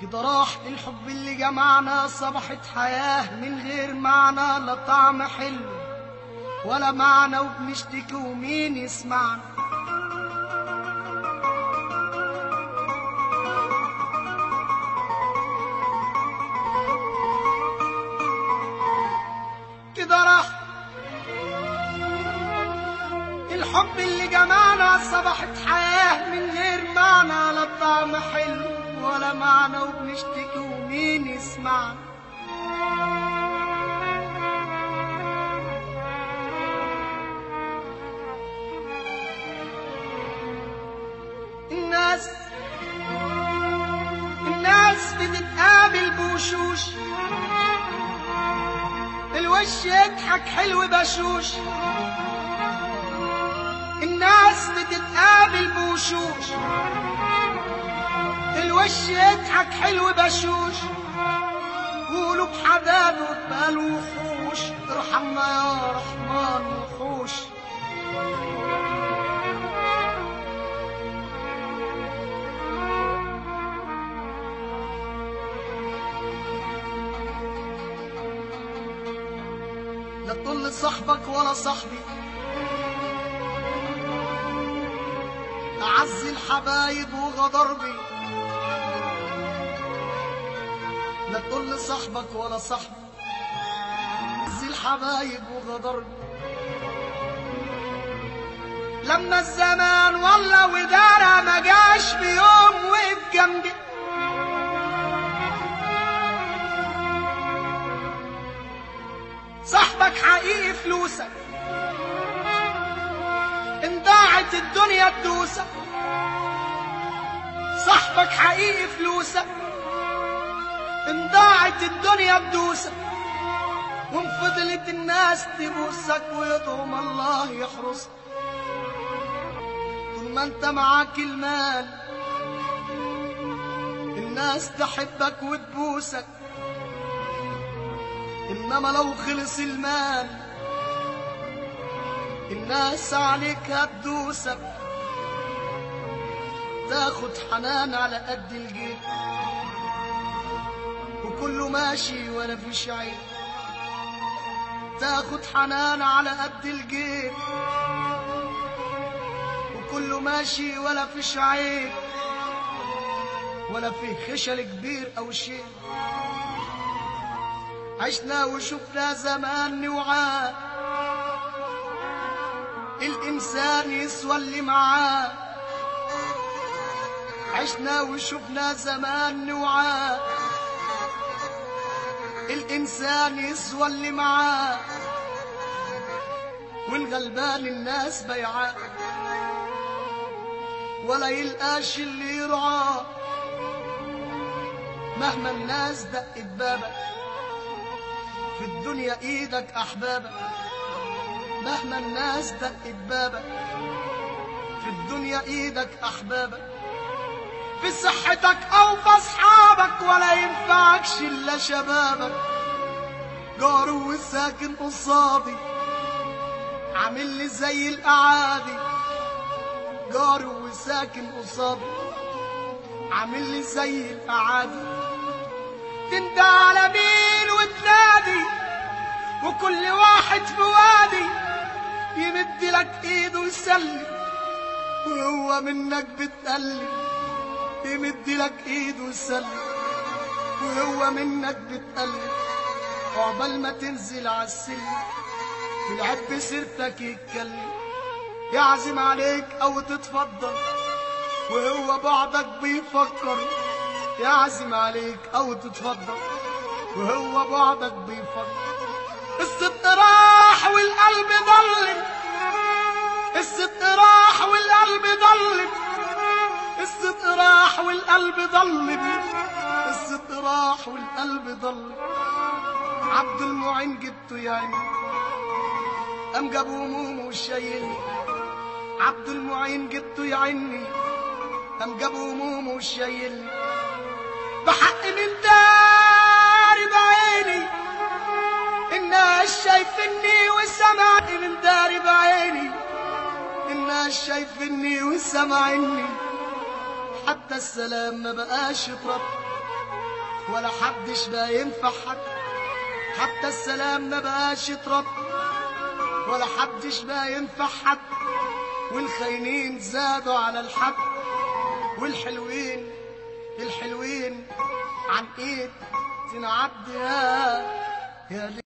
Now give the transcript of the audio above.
كده راح الحب اللي جمعنا، صبحت حياة من غير معنى، لا طعم حلو ولا معنى، وبنشتكي ومين يسمعنا. كده راح الحب اللي جمعنا، صبحت حياة من غير معنى، لا طعم حلو ولا معنى، وبنشتكي ومين يسمعنا. الناس بتتقابل بوشوش، الوش يضحك حلو بشوش. الناس بتتقابل بوشوش، الوش يضحك حلو بشوش، قولوا بحداد وتبالوا وحوش، ارحمنا يا رحمن وحوش. لا تقول لصاحبك ولا صاحبي، أعز الحبايب وغدر بي. لا تقول لصاحبك ولا صاحبي، أعز الحبايب وغدر بي. لما الزمان والله ودارة ما جاش بيوم وقف جنبي، صاحبك حقيقي فلوسك، ان ضاعت الدنيا تدوسك. صاحبك حقيقي فلوسك، ان ضاعت الدنيا تدوسك، وان فضلت الناس تبوسك ويدهم الله يحرسك. طول ما انت معاك المال الناس تحبك وتبوسك، إنما لو خلص المال الناس عليك هتدوسك. تاخد حنان على قد الجيب وكله ماشي ولا فيش عيب. تاخد حنان على قد الجيب وكله ماشي ولا فيش عيب، ولا فيه خشل كبير أو شيء. عشنا وشفنا زمان نوعاه، الإنسان يسوى اللي معاه. عشنا وشفنا زمان نوعاه، الإنسان يسوى اللي معاه، والغلبان الناس بيعاه، ولا يلقاش اللي يرعاه. مهما الناس دقت بابك في الدنيا ايدك احبابك، مهما الناس دقت بابك في الدنيا ايدك احبابك. في صحتك او في اصحابك ولا ينفعكش الا شبابك. جار وساكن قصادي عامل لي زي الاعادي، جار وساكن قصادي عامل لي زي الاعادي. تندى على مين وتنادي وكل واحد في وادي يمد لك ايده ويسلم، وهو منك بتقلب. يمد لك ايده ويسلم وهو منك بتقلب. عقبال ما تنزل عالسلم يلعب سيرتك يتكلم، يعزم عليك او تتفضل وهو بعدك بيفكر. يعزم عليك او تتفضل وهو بعدك بيفكر. الصدق راح والقلب ضلم، الصدق راح والقلب ضلم، الصدق راح والقلب ضلم، الصدق راح والقلب ضلم. عبد المعين جبته يا عيني قام جاب همومه وشايلني. عبد المعين جبته يا عيني قام جاب همومه وشايلني. بحق من داري بعيني الناس شايفني وسامعني، من داري بعيني الناس شايفني وسامعني. حتى السلام ما بقاش يطرد ولا حدش بقى ينفع حد، حتى السلام ما بقاش يترد، ولا حدش بقى ينفع حد، والخاينين زادوا على الحد، والحلوين الحلوين عن ايد تنعد يا